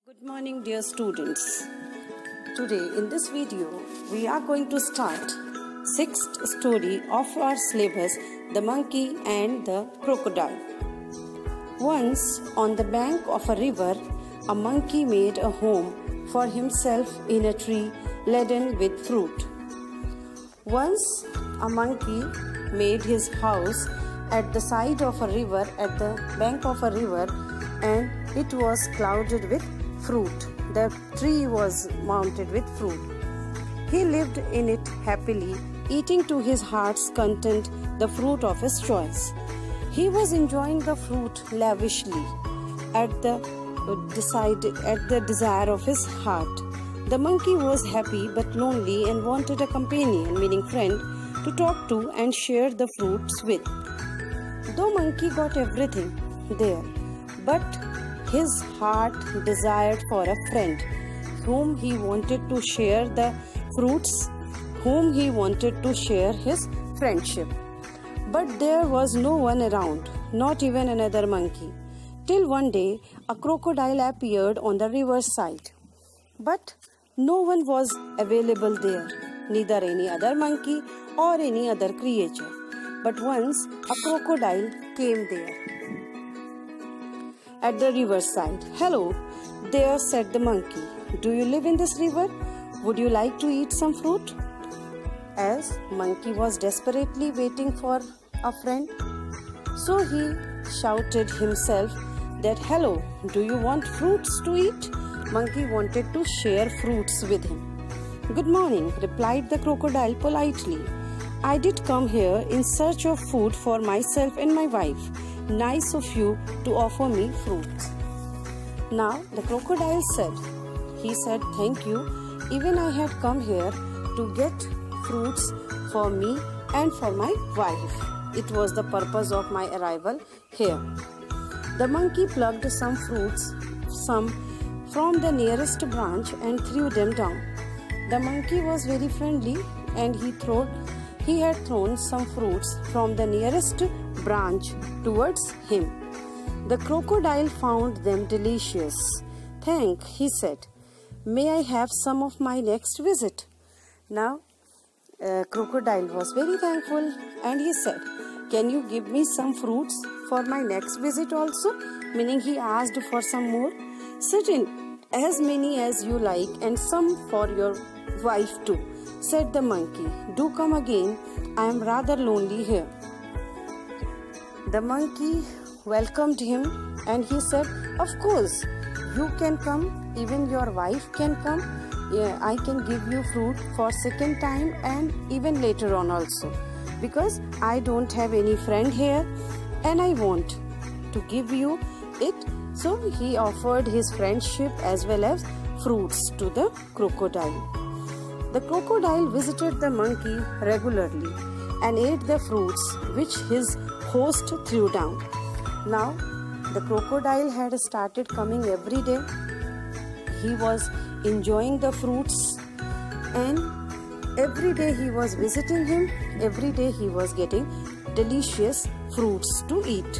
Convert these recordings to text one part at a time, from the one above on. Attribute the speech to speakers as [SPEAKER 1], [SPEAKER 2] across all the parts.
[SPEAKER 1] Good morning, dear students. Today in this video we are going to start sixth story of our syllabus, The Monkey and the Crocodile. Once on the bank of a river, a monkey made a home for himself in a tree laden with fruit. Once a monkey made his house at the side of a river, at the bank of a river, and it was clouded with fruit. The tree was mounted with fruit. He lived in it happily, eating to his heart's content the fruit of his choice. He was enjoying the fruit lavishly at the desire of his heart. The monkey was happy but lonely and wanted a companion, meaning friend, to talk to and share the fruits with. Though monkey got everything there, but his heart desired for a friend whom he wanted to share the fruits, whom he wanted to share his friendship. But there was no one around, not even another monkey, till one day a crocodile appeared on the riverside. But no one was available there, neither any other monkey or any other creature. But once a crocodile came there at the riverside. "Hello, there," said the monkey. "Do you live in this river? Would you like to eat some fruit?" As monkey was desperately waiting for a friend, so he shouted himself that, "Hello, do you want fruits to eat?" Monkey wanted to share fruits with him. "Good morning," replied the crocodile politely. "I did come here in search of food for myself and my wife. Nice of you to offer me fruits." Now the crocodile said, "Thank you. Even I had come here to get fruits for me and for my wife. It was the purpose of my arrival here." The monkey plucked some fruits, some from the nearest branch, and threw them down. The monkey was very friendly, and he had thrown some fruits from the nearest branch towards him. The crocodile found them delicious. "Thank," he said. "May I have some of my next visit?" Now, crocodile was very thankful, and he said, "Can you give me some fruits for my next visit also?" Meaning he asked for some more. "Certain, as many as you like, and some for your wife too," said the monkey. "Do come again. I am rather lonely here." The monkey welcomed him, and he said, "Of course, you can come. Even your wife can come. I can give you fruit for second time and even later on also, because I don't have any friend here and I want to give you it." So he offered his friendship as well as fruits to the crocodile. The crocodile visited the monkey regularly and ate the fruits which his host threw down. Now the crocodile had started coming every day. He was enjoying the fruits, and every day he was visiting him. Every day he was getting delicious fruits to eat.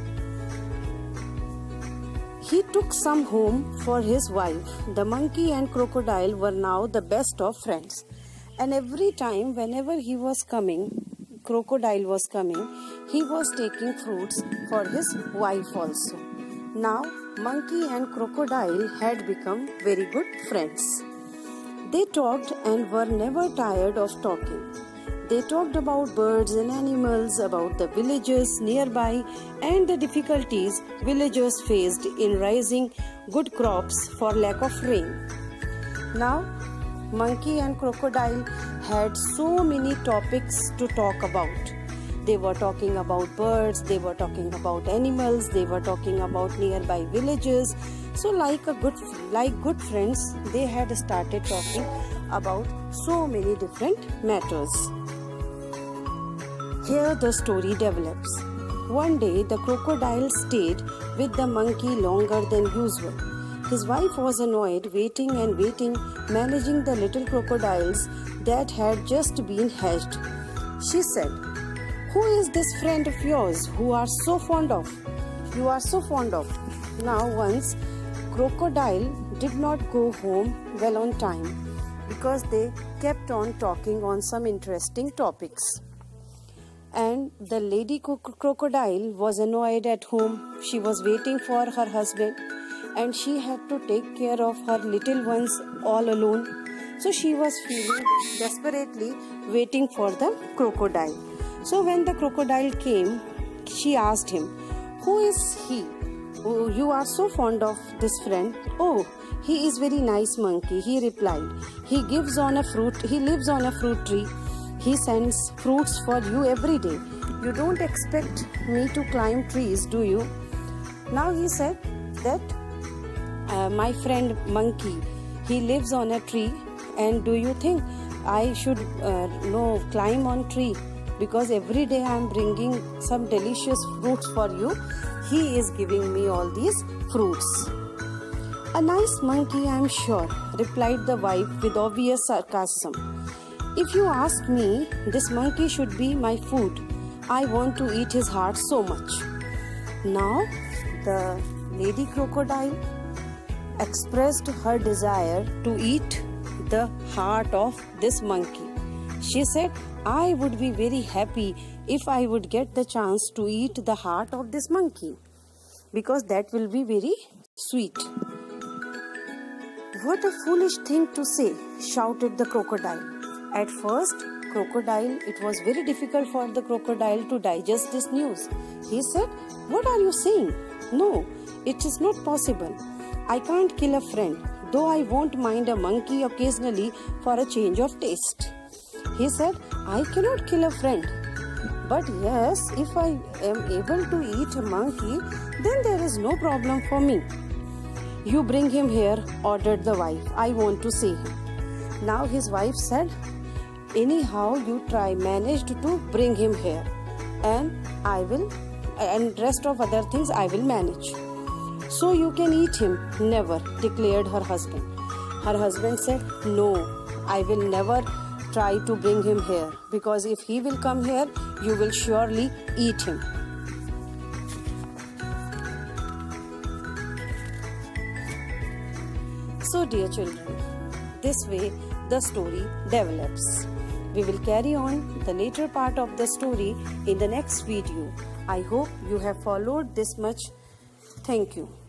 [SPEAKER 1] He took some home for his wife. The monkey and crocodile were now the best of friends, and every time whenever crocodile was coming, he was taking fruits for his wife also. Now monkey and crocodile had become very good friends. They talked and were never tired of talking. They talked about birds and animals, about the villages nearby, and the difficulties villagers faced in raising good crops for lack of rain. Now monkey and crocodile had so many topics to talk about. They were talking about birds, they were talking about animals, they were talking about nearby villages. So like good friends, they had started talking about so many different matters. Here the story develops. One day the crocodile stayed with the monkey longer than usual. His wife was annoyed, waiting and waiting, managing the little crocodiles that had just been hatched. She said, "Who is this friend of yours who you are so fond of?" Now once crocodile did not go home well on time because they kept on talking on some interesting topics. And the lady crocodile was annoyed at home. She was waiting for her husband and she had to take care of her little ones all alone. So she was feeling desperately waiting for the crocodile. So when the crocodile came, she asked him, "Who is he? Oh, you are so fond of this friend." "Oh, he is very nice monkey," he replied. He lives on a fruit tree. He sends fruits for you every day. You don't expect me to climb trees, do you?" Now he said that my friend monkey, he lives on a tree, and do you think I should climb on tree? Because every day I am bringing some delicious fruits for you. He is giving me all these fruits. "A nice monkey, I am sure," replied the wife with obvious sarcasm. "If you ask me, this monkey should be my food. I want to eat his heart so much." Now the lady crocodile expressed her desire to eat the heart of this monkey. She said, "I would be very happy if I would get the chance to eat the heart of this monkey, because that will be very sweet." "What a foolish thing to say," shouted the crocodile. At first, it was very difficult for the crocodile to digest this news. He said, "What are you saying? No, it is not possible. I can't kill a friend, though I won't mind a monkey occasionally for a change of taste." He said, "I cannot kill a friend. But yes, if I am able to eat a monkey, then there is no problem for me." "You bring him here," ordered the wife. "I want to see him." Now his wife said, "Anyhow you managed to bring him here, and rest of other things I will manage. So you can eat him." "Never," declared her husband. Her husband said, "No, I will never try to bring him here, because if he will come here, you will surely eat him." So dear children, this way the story develops. We will carry on the later part of the story in the next video. I hope you have followed this much. Thank you.